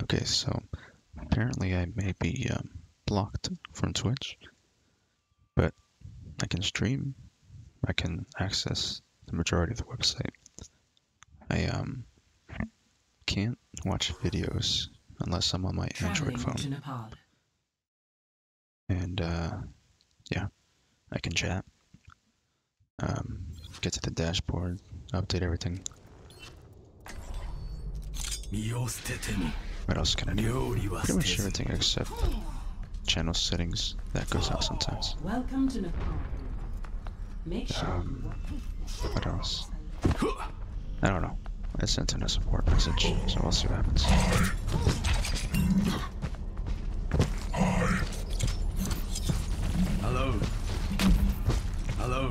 Okay, so apparently I may be blocked from Twitch, but I can stream. I can access the majority of the website. I can't watch videos unless I'm on my Android phone. To Nepal. And yeah, I can chat. Get to the dashboard, update everything. What else can I do? Pretty much everything except channel settings. That goes out sometimes. Welcome to Nepal. Make sure What else? I don't know. I sent in a support message, so we'll see what happens. Hello. Hello.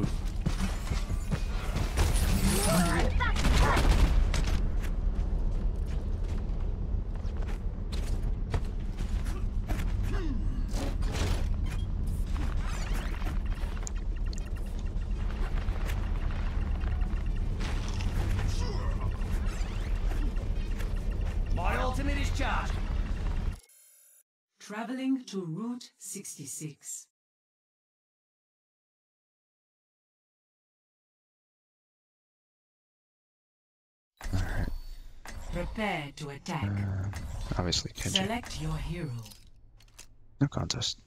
My ultimate is charged. traveling to Route 66. Alright. Prepare to attack. Obviously, Kenji. Select your hero. No contest.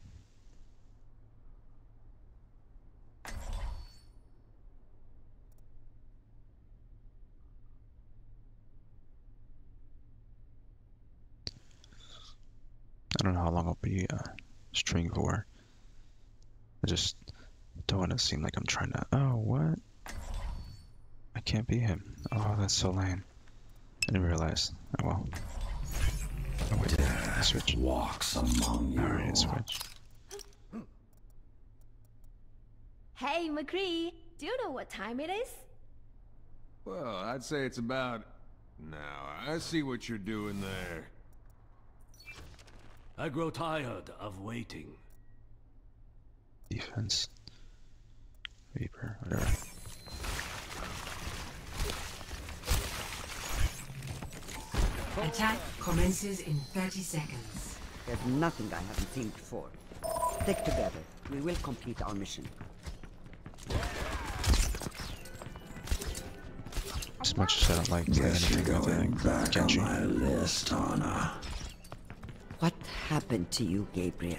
I don't know how long I'll be streaming for. I just don't want to seem like I'm trying to. Oh, what? I can't be him. Oh, that's so lame. I didn't realize. Oh well. Oh wait, I switch. Walks among you. Alright, switch. Hey, McCree, do you know what time it is? Well, I'd say it's about... Now, I see what you're doing there. I grow tired of waiting. Defense. Reaper, whatever. Attack commences in 30 seconds. There's nothing I haven't seen before. Stick together. We will complete our mission. As much as I don't like anything with Kenji. List, Anna. What happened to you, Gabriel?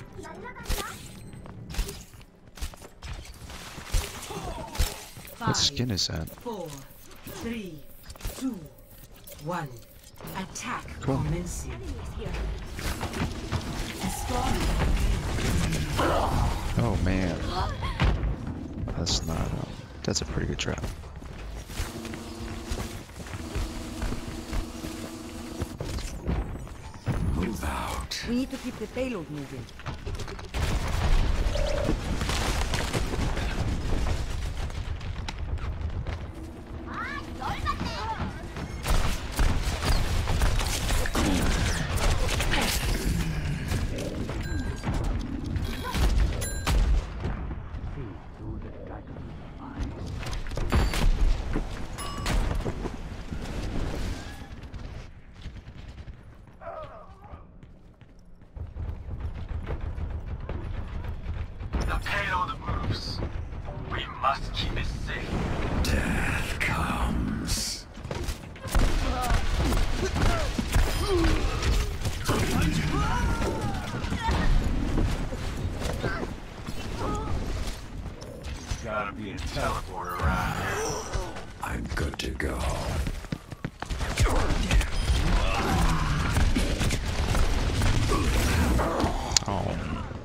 What skin is that? 4, 3, 2, 1. Attack Cool. commencing. Escort. Oh man. That's not, that's a pretty good trap. Move out. We need to keep the payload moving. The payload moves. We must keep it safe. Death comes. Gotta be a teleporter around here. I'm good to go. Oh.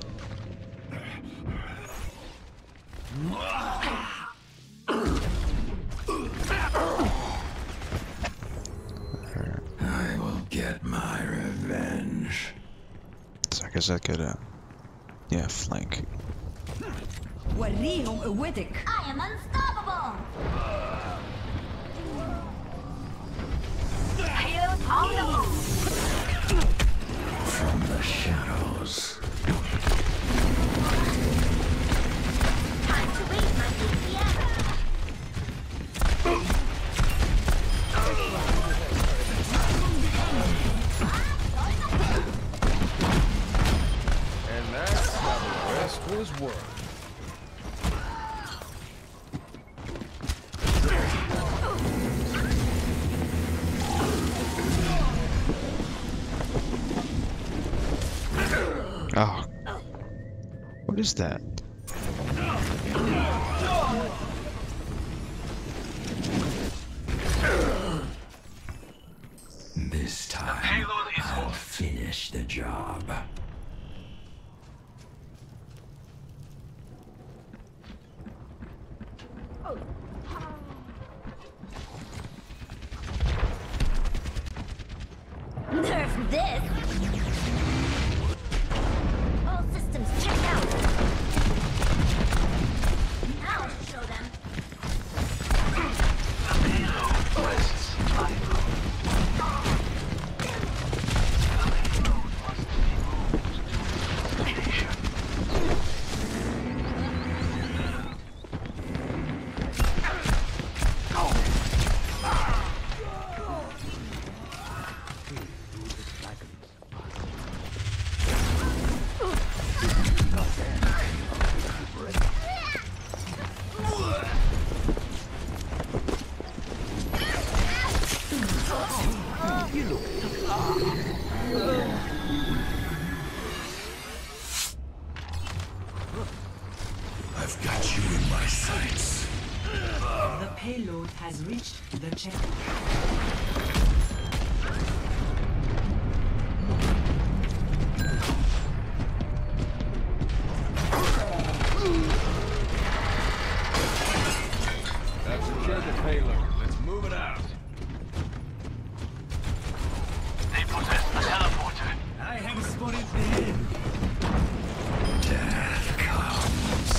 I will get my revenge. So I guess I could, yeah, flank. وريهم قوتك. I am unstoppable! Payload on the move! From the shadows. Time to wait, my BTS! Oh. What is that? This time, Payload is I'll off. finish the job. Nerf this! All systems check out! I'll show them! I've got you in my sights. The payload has reached the checkpoint. I've secured the payload. Let's move it out. They possess a teleporter. I have spotted the end. Death comes.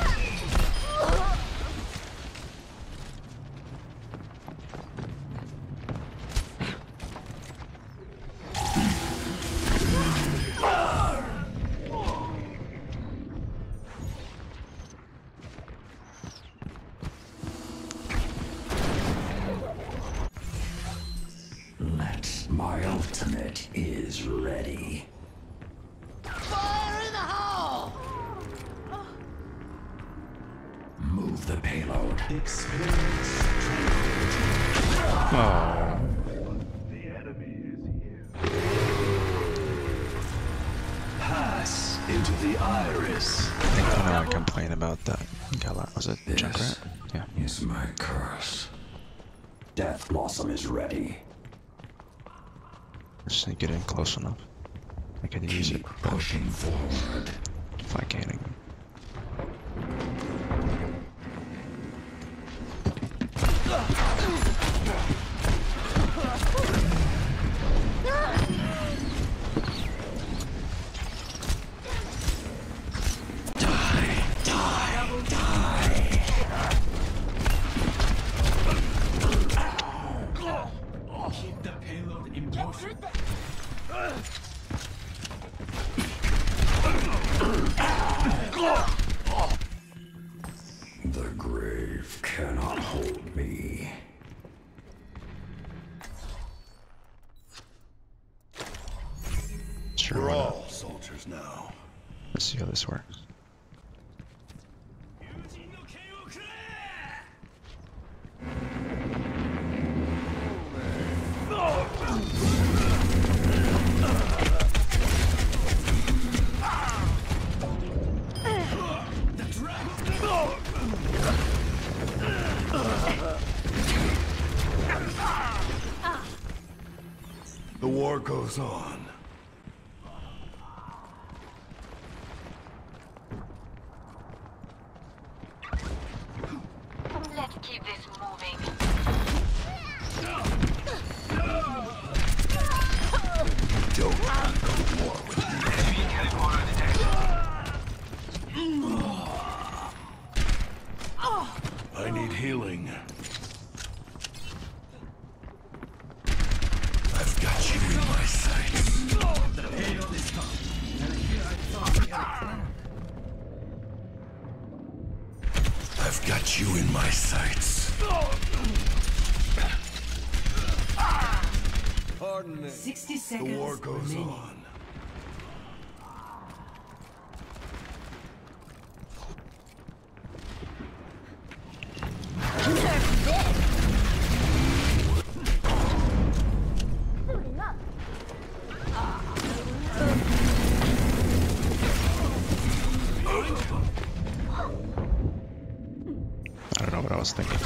My ultimate is ready. Fire in the hole! Move the payload. Oh. Pass into the iris. I think I know I complain about that. Was it This Junkrat? Yeah. is my curse. Death Blossom is ready. Just need to get in close enough. I can use it, Keep but pushing forward. if I can't. Keep the payload in motion. The grave cannot hold me. Sure. We're why not? all soldiers now. Let's see how this works. The war goes on. Let's keep this moving. Don't go war with me. Enemy teleporter detected. I need healing. I've got you in my sights. I've got you in my sights. Pardon me. 60 The seconds war goes remaining. on. Nerf this! Suiting up. was thinking.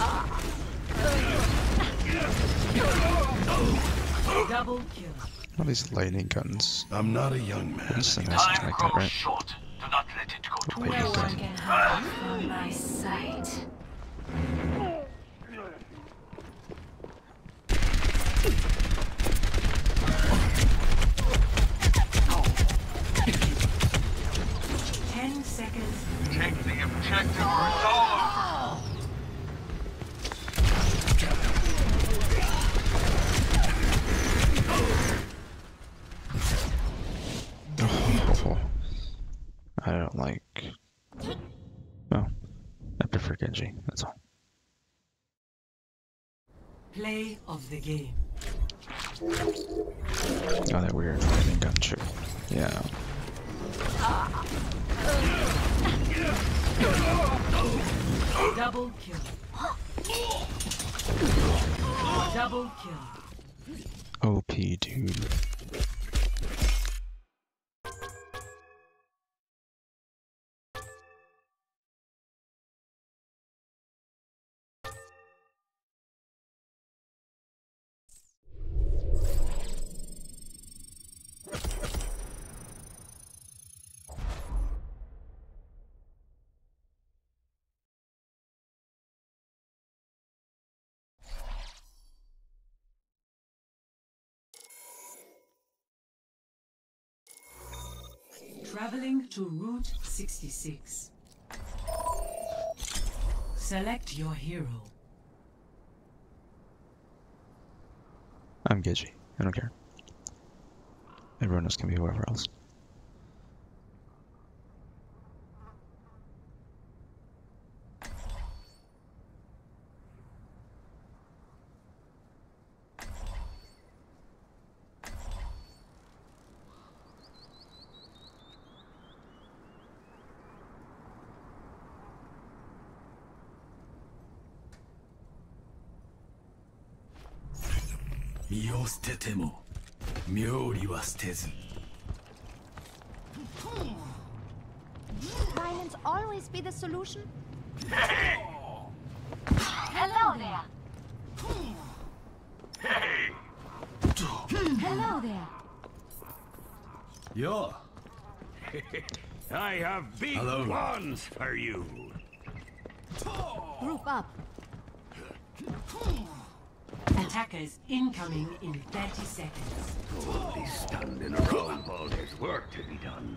Double kill. All these lightning guns. I'm not a young man. These things like Time that, grows right? short. Do not let it go to Lightning waste. gun. can hide from my sight. 10 seconds. Take the objective resolve. Oh, I don't like. Well, I prefer Genji. That's all. Play of the game. Oh, that weird lightning gun trick. Yeah. Double kill. Double kill. OP, dude. Traveling to Route 66. Select your hero. I'm Genji. I don't care. Everyone else can be whoever else. Violence always be the solution? Hey! Hello there. Hey! Hello there. Yo. I have big Hello. plans for you. Group up. Attackers incoming in 30 seconds. Only standing around while there's work to be done.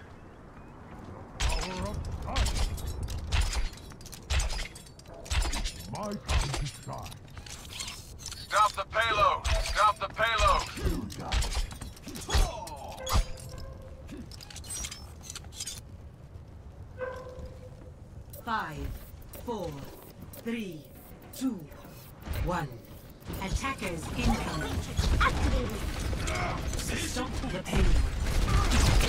Stop the payload! Stop the payload! 5, 4, 3, 2, 1. Attackers incoming. Stop the payload.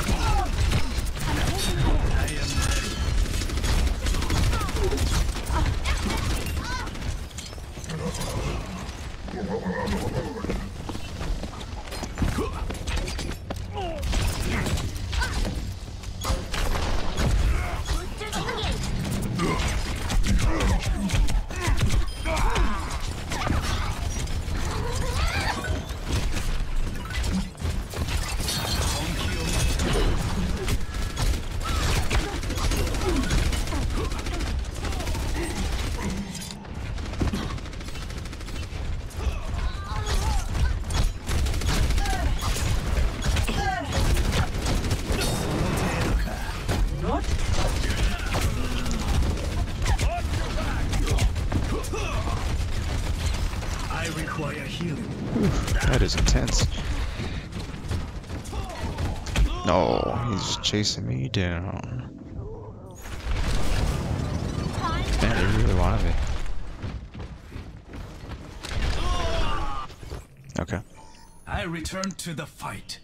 I require healing. That is intense. No, he's chasing me down. Man, they really wanted me. Okay. I return to the fight.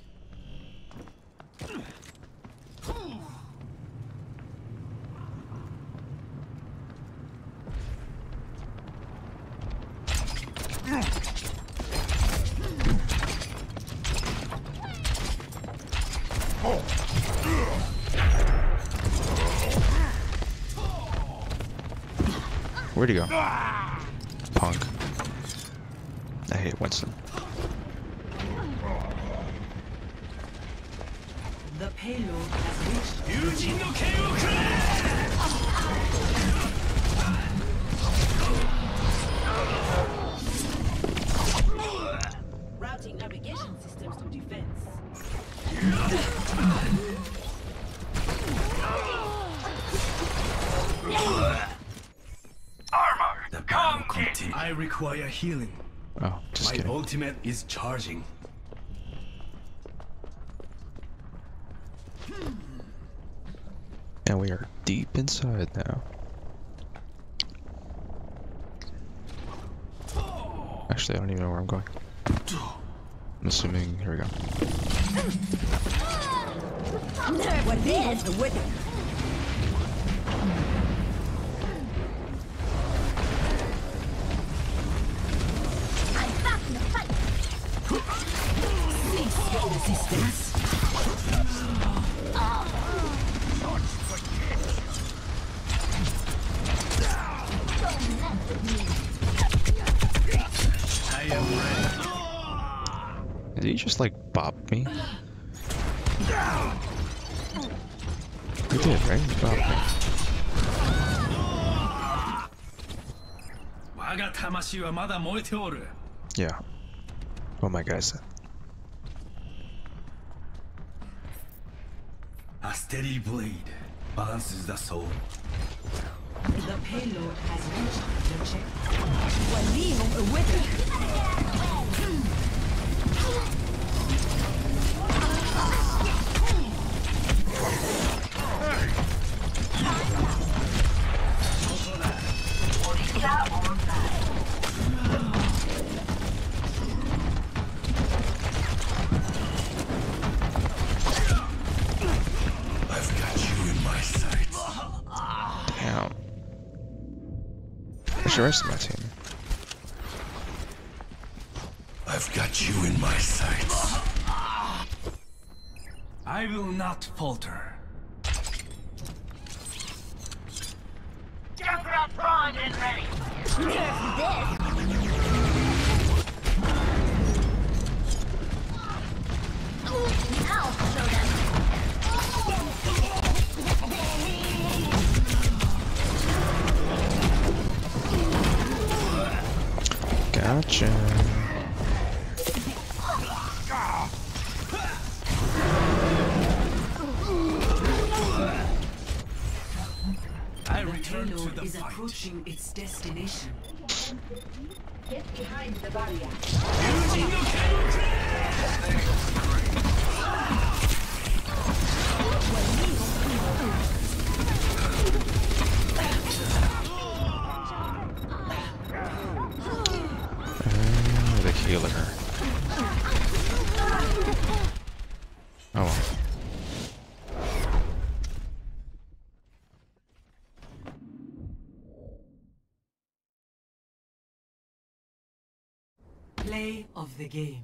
Where'd he go? Punk. I hate Winston. The payload has reached. Routing navigation systems to defense. The battle continues. I require healing. Oh, just My kidding. ultimate is charging. And we are deep inside now. Actually, I don't even know where I'm going. I'm assuming, here we go. What deals the wicked? I'm back in the fight. Resistance. I am ready. Did he just like bop me? He did, right? He bopped me. 我が魂はまだ燃えておる。 Yeah. What my guy said. A steady blade balances the soul. The payload has reached the checkpoint. وليهم قوتك. I've got you in my sights. Damn. Where's the rest of my team? I've got you in my sights. I will not falter. Junkrat primed and ready. Nerf this. I'll show them. Gotcha. I The return to payload the is fight. approaching its destination. Get behind the barrier. The healer. Oh well. Play of the game.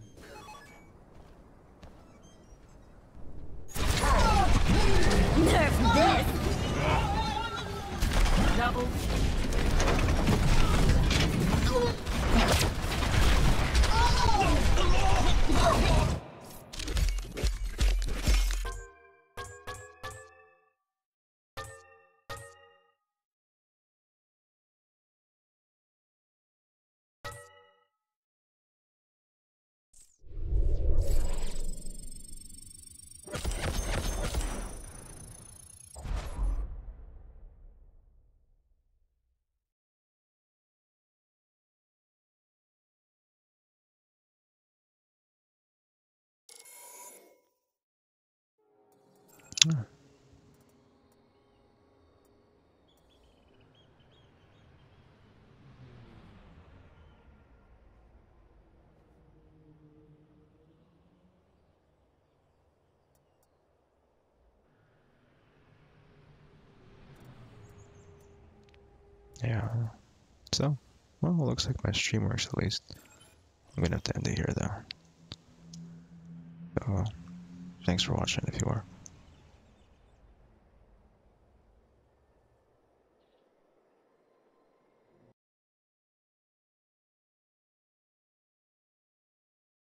Nerf this. Double. Yeah. So, well, it looks like my stream works at least. I'm gonna have to end it here though. So, thanks for watching if you are.